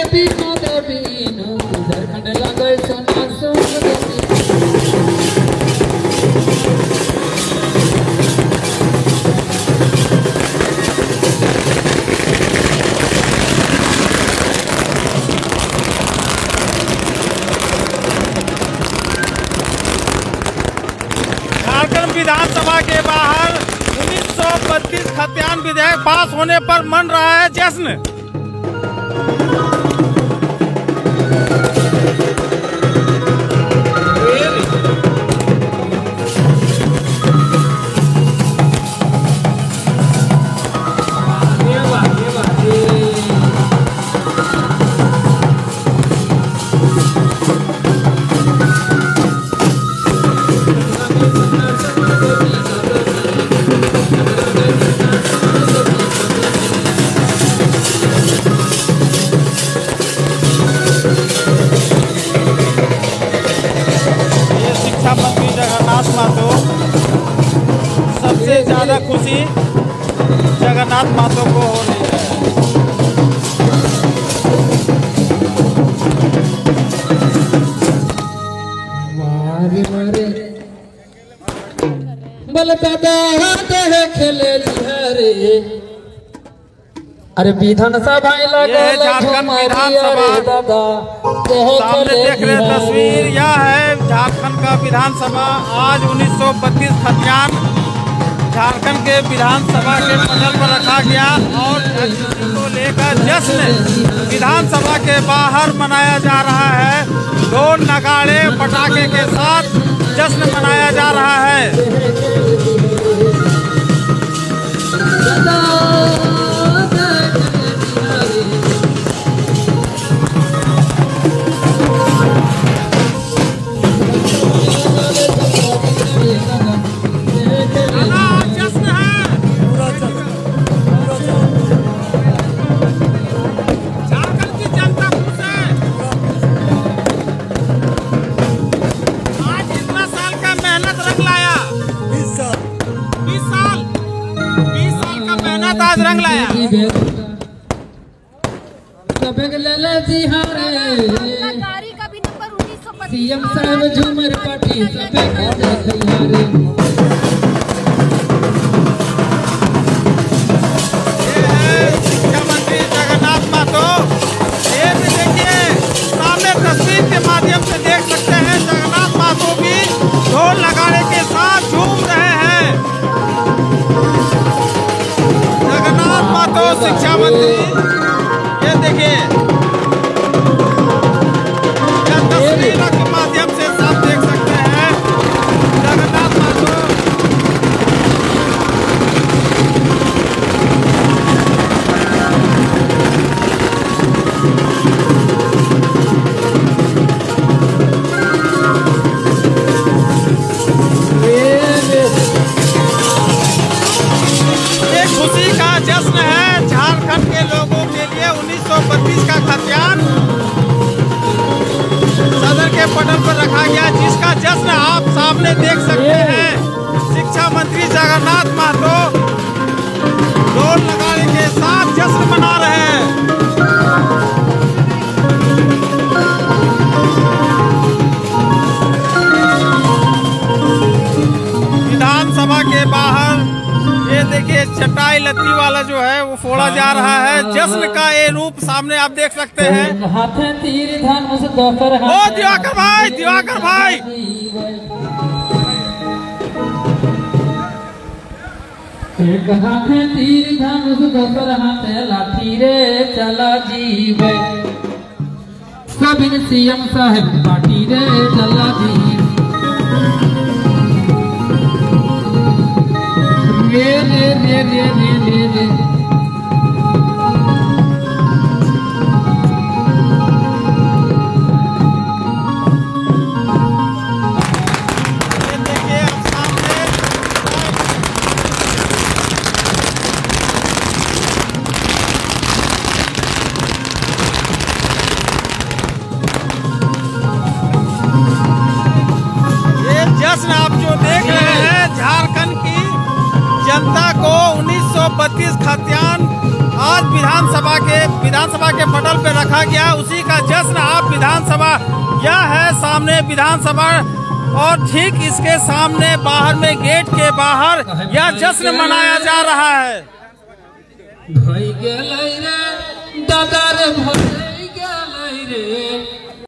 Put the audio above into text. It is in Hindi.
देवी नो देवी नो झारखंड लगे सोना सोना देवी। झारखंड विधानसभा के बाहर 1932 खतियान विधेयक पास होने पर मन रहा है जश्न। शिक्षा मंत्री जगन्नाथ महतो, सबसे ज्यादा खुशी जगन्नाथ महतो को हो रही है। मारे मारे बल दादा है खेले रे। अरे विधानसभा लगे झारखंड विधानसभा सामने देख रहे तस्वीर यह है झारखंड का विधानसभा। आज 1932 खतियान झारखंड के विधानसभा के पटल पर रखा गया और को लेकर जश्न विधानसभा के बाहर मनाया जा रहा है। ढोल नगाड़े पटाखे के साथ जश्न मनाया जा रहा है। आज रंग लाया सीएम साहब झूमर पार्टी शिक्षा मंत्री जगन्नाथ महतो। ये भी देखिए सामने तस्वीर के माध्यम से देख सकते हैं जगन्नाथ महतो भी ढोल नगाड़े के साथ झूम रहे हैं। जगन्नाथ महतो शिक्षा मंत्री, ये देखिए तस्वीरों के माध्यम से सब देख सकते हैं जगन्नाथ महतो। एक खुशी का जश्न है झारखंड के लोगों के लिए। 1932 का खतियान सदन के पटल पर रखा गया जिसका जश्न आप सामने देख सकते हैं। शिक्षा मंत्री जगन्नाथ महतो ढोल नगाड़े के साथ जश्न मना रहे हैं। विधानसभा के बाहर ये देखिए चटाई लत्ती वाला जो है वो फोड़ा जा रहा है। जश्न का ये रूप सामने आप देख सकते हैं। ओ दिवाकर भाई, दिवाकर भाई, एक हाथ तीर धनुष दोसर हाथ लाठी रे चला जीव। सब सीएम साहब पार्टी रे चला जीव। रे रे रे रे रे रे जश्न आप जो देख रहे हैं झारखंड की जनता को 1932 खतियान आज विधानसभा के पटल पे रखा गया, उसी का जश्न आप विधानसभा यह है सामने विधानसभा, और ठीक इसके सामने बाहर में गेट के बाहर यह जश्न मनाया जा रहा है। भाई गेलै रे दादा रे, भाई गेलै रे